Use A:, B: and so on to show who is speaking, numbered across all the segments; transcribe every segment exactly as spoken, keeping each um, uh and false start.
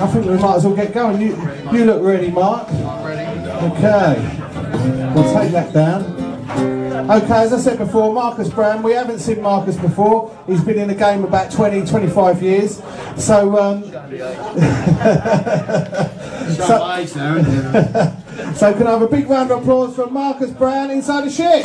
A: I think we might as well get going. You, you look ready, Mark.
B: I'm ready.
A: Okay, we'll take that down. Okay, as I said before, Marcus Brown, we haven't seen Marcus before. He's been in the game about twenty, twenty-five years. So, um, so, so can I have a big round of applause for Marcus Brown inside the ship?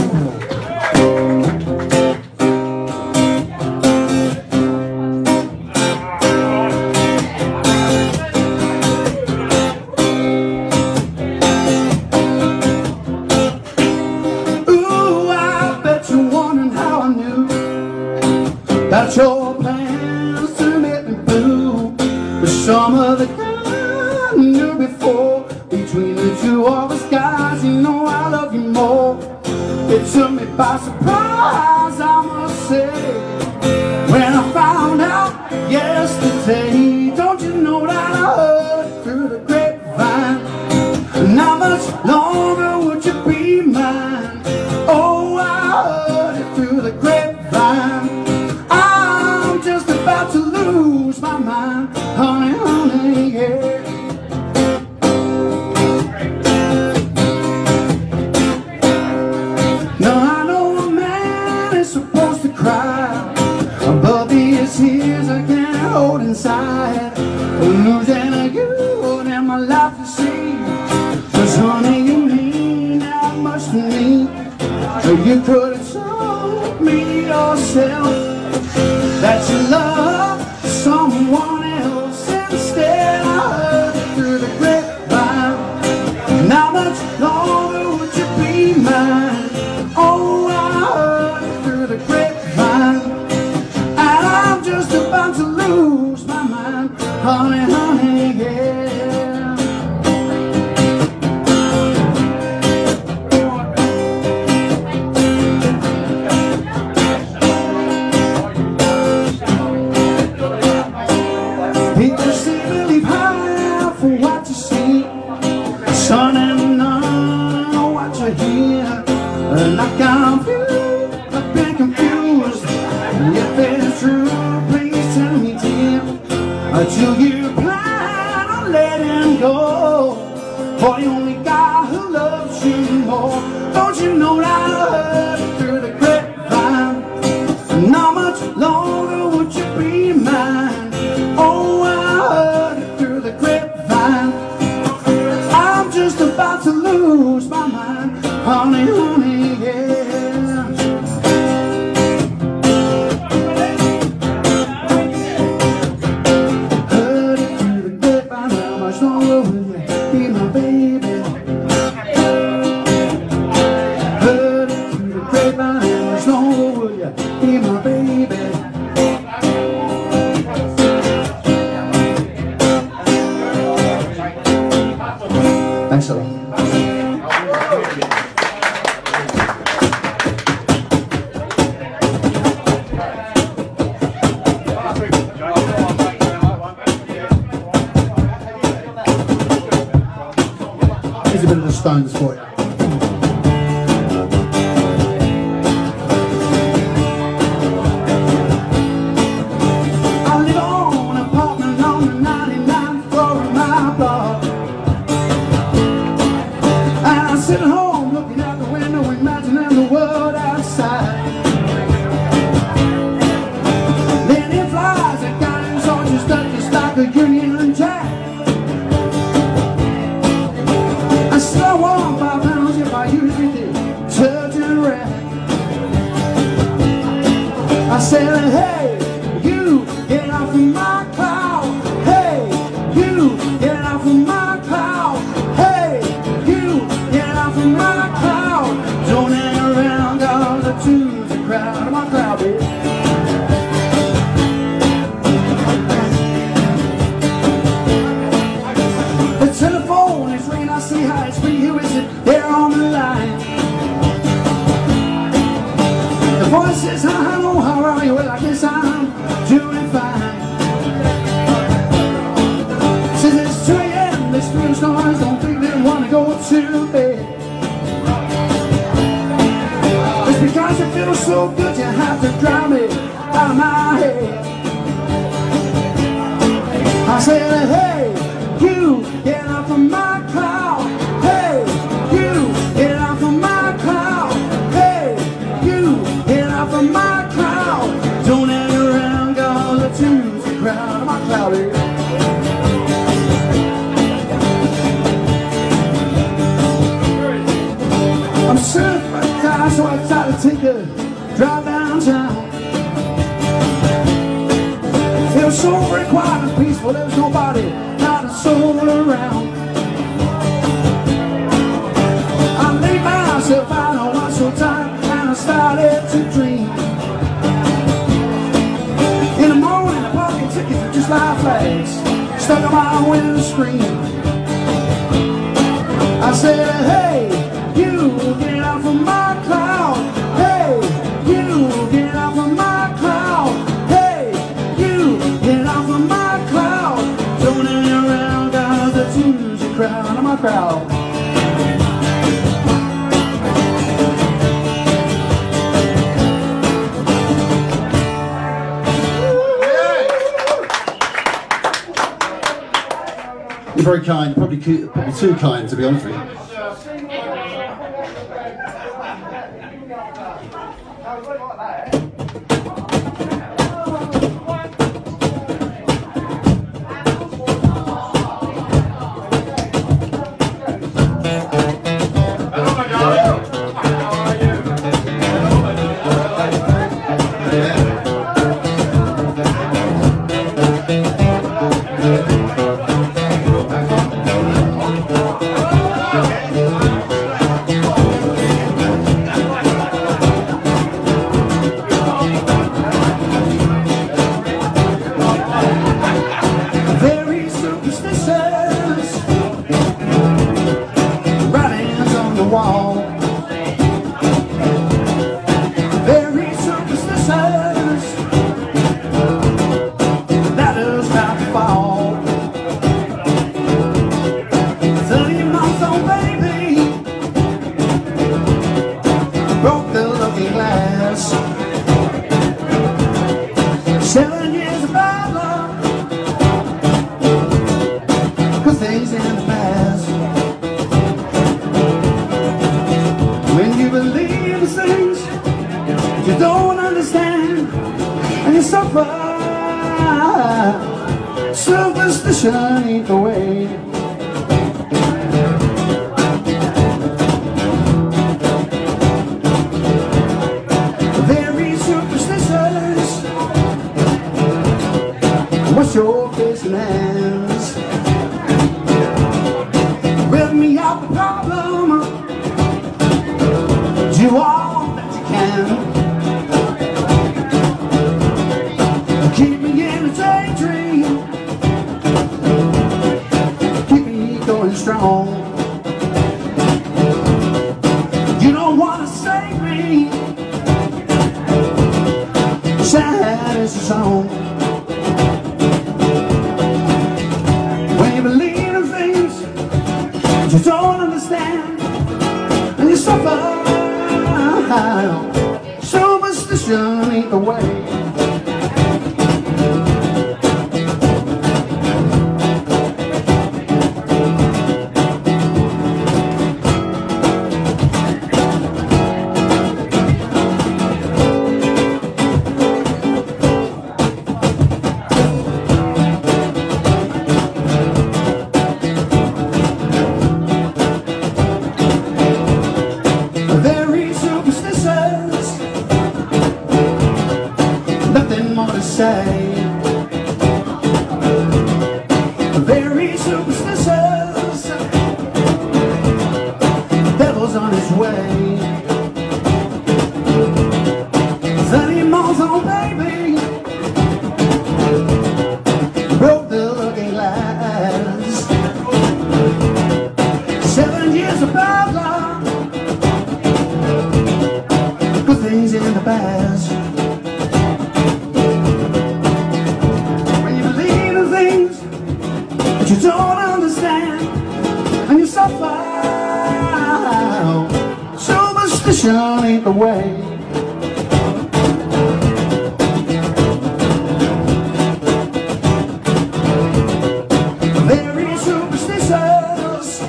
C: About your plans to make me blue, but some of the kind I knew before. Between the two of us guys, you know I love you more. It took me by surprise, I must say, when I found out yesterday. Don't you know that I heard it through the grapevine? And how much longer would you be mine? Oh, I heard it through the grapevine. About to lose my mind, honey, honey, yeah. Now I know a man is supposed to cry, but these tears I can't hold inside. Losing you and my life to see, 'cause honey, you mean that much to me. You could have told me yourself that you love someone else instead. I heard it through the grapevine. And how much longer would you be mine? Oh, I heard it through the grapevine. And I'm just about to lose my mind, honey, honey, yeah. Son and none, what you hear? Like I'm confused, I've been confused. If it's true, please tell me, dear. Do you plan on letting go for the only guy who loves you more? Don't you know that I heard it through the grapevine? And how much longer would you be mine? Oh, I heard it through the grapevine. Just about to lose my mind, honey, honey, yeah. Heard it through the grapevine, how much longer will you be my baby? Heard it through the grapevine, how much longer will you be my baby? Thanks a lot. Here's a bit of the Stones for you. I live on an apartment on the ninety-ninth floor of my block. Sitting home, looking out the window, imagining the world outside. Then in flies a guy soldiers stuck just like a Union Jack. I still want five pounds if I usually did touch and rack. I said, hey, you get off of my cloud. Hey, you get off of my cloud. Hey, you get off of my cloud. Don't hang around, cause the two's a crowd. My cloud, baby. The telephone is ringing, I see how it's for you. Is it there on the line? The voice says, hi, hello, how are you? Well, I guess I'm doing fine. Says it's two A M, this three stars don't think they want to go to bed. It's because it feels so good you have to drive me out of my head. I said, hey, So I decided to take a drive downtown. It was so very quiet and peaceful. There was nobody, not a soul around. I laid myself out on one so tight, and I started to dream. In the morning, I pocket tickets were just like flags stuck on my window screen. I said, hey, you get out from my cloud. Hey, you get out from my cloud. Hey, you get out from my cloud. Turning around, cause the tunes you crowd on my crowd.
B: You're very kind, probably, probably too kind, to be honest with you.
C: Seven years of bad luck, cause things in the past. When you believe in things you don't understand, and you suffer, superstition ain't the way. What's your business? Rip me out the problem. Do all that you can. Keep me in a daydream. Keep me going strong. You don't want to save me. Sad as a song. You don't understand, and you suffer. Superstition ain't the way. Say, very superstitious, devil's on his way. Thirty miles on, baby, broke the looking glass. Seven years of bad luck, good things in the past. You don't understand, and you suffer. Superstition ain't the way. Very superstitious.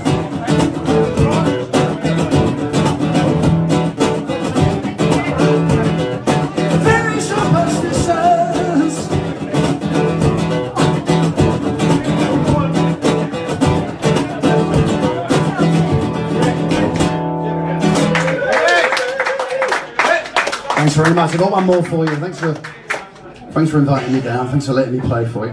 C: Very superstitious.
B: very much. I've got one more for you. Thanks for, thanks for inviting me down. Thanks for letting me play for you.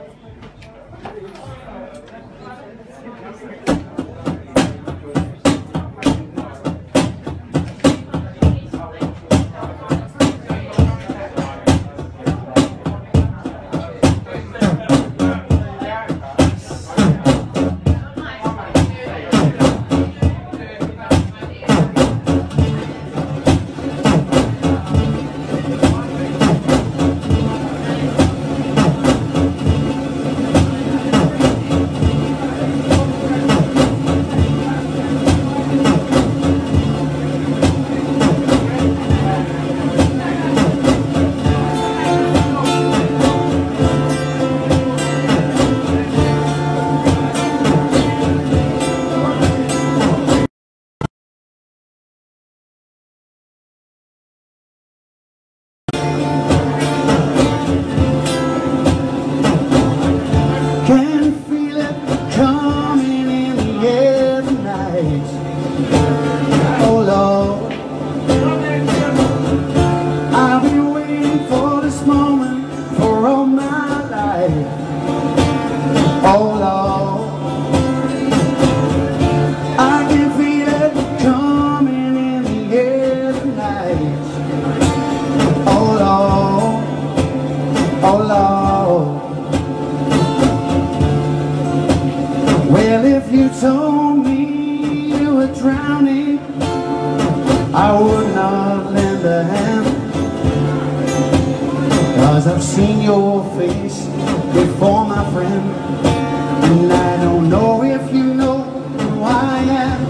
C: I've seen your face before, my friend, and I don't know if you know who I am.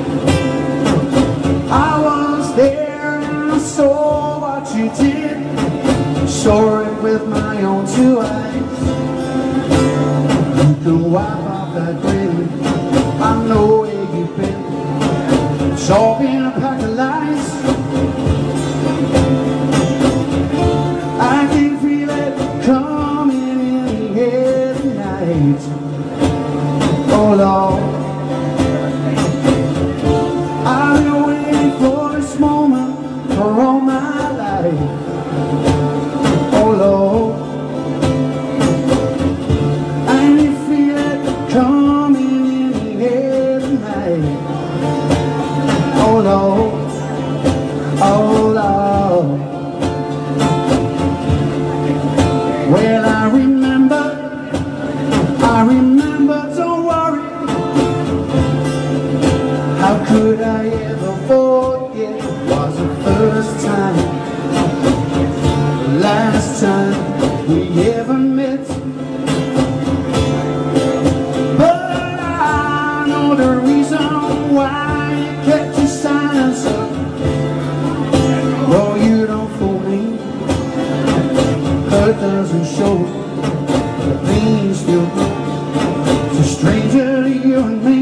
C: I was there and I saw what you did, saw it with my own two eyes. You can wipe off that grin, I know where you've been. It's all been a pack of lies. I can feel it coming in the air tonight. Oh Lord, I've been waiting for this moment for all my life. Oh Lord, I can feel it coming in the air tonight. Oh Lord, oh Lord. Well, I remember, I remember, don't worry. How could I ever forget? It was the first time, the last time we ever met. But I know the reason why you kept your silence up. Well, you don't fool me. It doesn't show, the pain still grows. It's a stranger to you and me.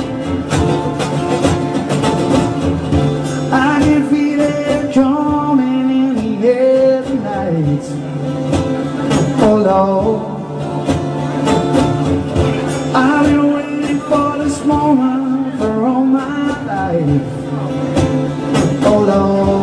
C: I can feel it coming in the air tonight. Oh Lord, I've been waiting for this moment for all my life. Oh Lord,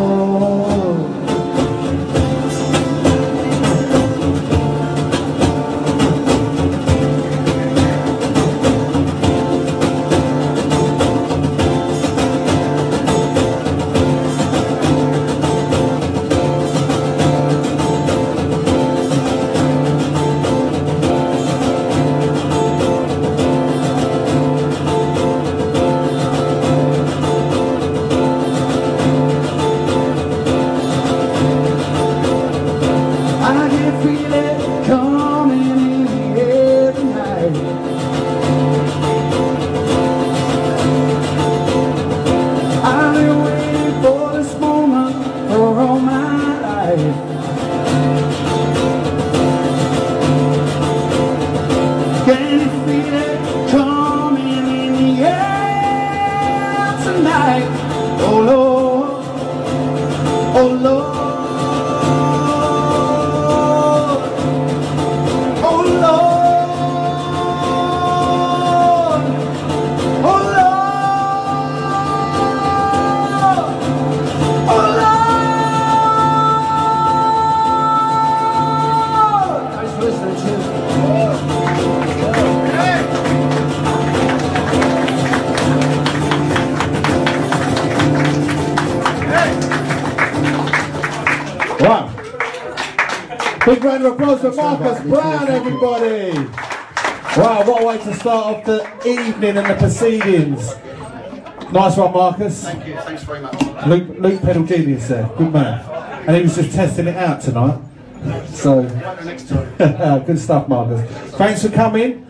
A: Big round of applause for Marcus Brown, everybody. Wow, what a way to start off the evening and the proceedings. Nice one, Marcus.
B: Thank you, thanks very much.
A: Luke, Luke Pedal Genius there, good man. And he was just testing it out tonight. So,
B: Next time.
A: good stuff, Marcus. Thanks for coming.